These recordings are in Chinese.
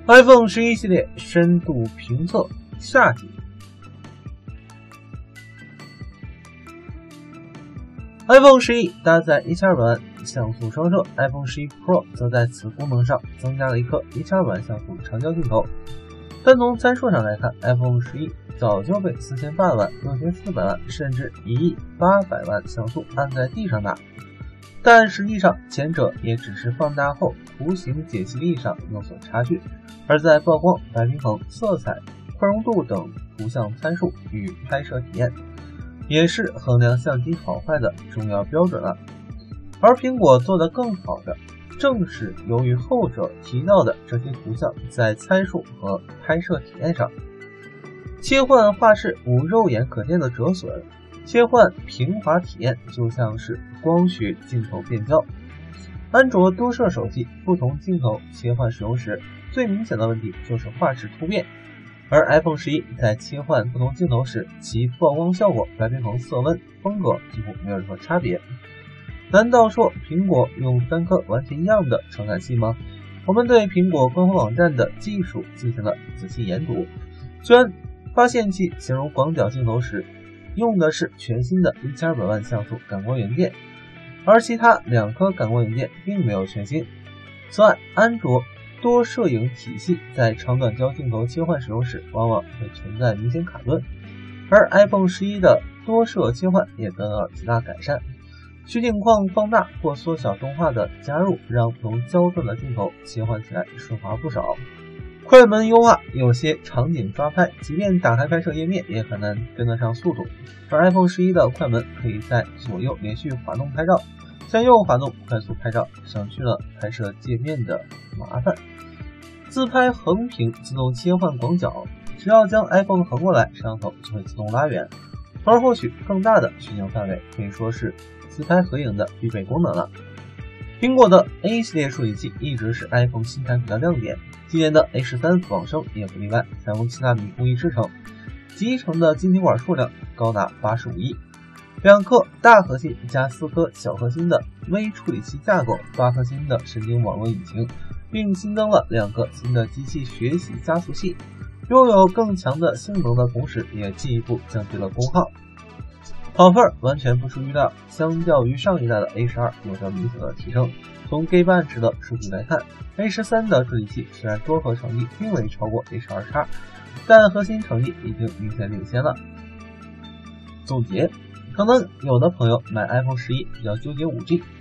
iPhone 11系列深度评测下集。iPhone 11搭载1200万像素双摄 ，iPhone 11 Pro 则在此功能上增加了一颗1200万像素长焦镜头。但从参数上来看 ，iPhone 11早就被4800万、6400万甚至1亿800万像素按在地上打。但实际上，前者也只是放大后图形解析力上有所差距，而在曝光、白平衡、色彩、宽容度等图像参数与拍摄体验，也是衡量相机好坏的重要标准了。而苹果做得更好的，正是由于后者提到的这些图像在参数和拍摄体验上，切换画质无肉眼可见的折损。切换平滑体验就像是光学镜头变焦。安卓多摄手机不同镜头切换使用时，最明显的问题就是画质突变，而 iPhone 11在切换不同镜头时，其曝光效果、白平衡、色温、风格几乎没有任何差别。难道说苹果用3颗完全一样的传感器吗？我们对苹果官方网站的技术进行了仔细研读，虽然发现其形容广角镜头时用的是全新的1200万像素感光元件，而其他2颗感光元件并没有全新。此外，安卓多摄影体系在长短焦镜头切换使用时往往会存在明显卡顿，而 iPhone 11的多摄切换也得到了极大改善。虚景框放大或缩小动画的加入，让不同焦段的镜头切换起来顺滑不少。快门优化，有些场景抓拍，即便打开拍摄页面也很难跟得上速度。而 iPhone 11的快门可以在左右连续滑动拍照，向右滑动快速拍照，省去了拍摄界面的麻烦。自拍横屏自动切换广角，只要将 iPhone 横过来，摄像头就会自动拉远，从而获取更大的取景范围，可以说是自拍合影的必备功能了。苹果的 A 系列处理器一直是 iPhone 新产品的亮点，今年的 A13 仿生也不例外，采用7纳米工艺制成，集成的晶体管数量高达85亿，2颗大核心加4颗小核心的微处理器架构，8颗星的神经网络引擎，并新增了2个新的机器学习加速器，拥有更强的性能的同时，也进一步降低了功耗。跑分完全不出预料，相较于上一代的 A12 有着明显的提升。从 Geekbench 值的数据来看， A13 的处理器虽然多核成绩并未超过 A12X， 但核心成绩已经明显领先了。总结，可能有的朋友买 iPhone 11比较纠结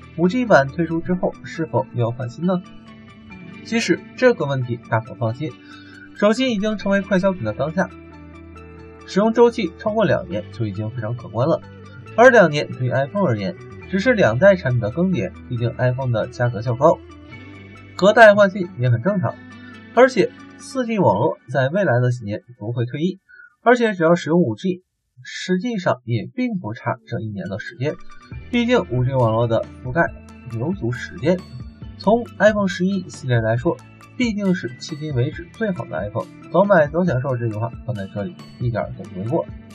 5G 版推出之后是否要换新呢？其实这个问题大可放心，手机已经成为快消品的当下，使用周期超过2年就已经非常可观了，而2年对于 iPhone 而言只是2代产品的更迭，毕竟 iPhone 的价格较高，隔代换新也很正常。而且 4G 网络在未来的几年不会退役，而且只要使用 5G 实际上也并不差这1年的时间，毕竟 5G 网络的覆盖有足时间。从 iPhone 11系列来说，必定是迄今为止最好的 iPhone， 早买早享受这句话放在这里一点都不为过。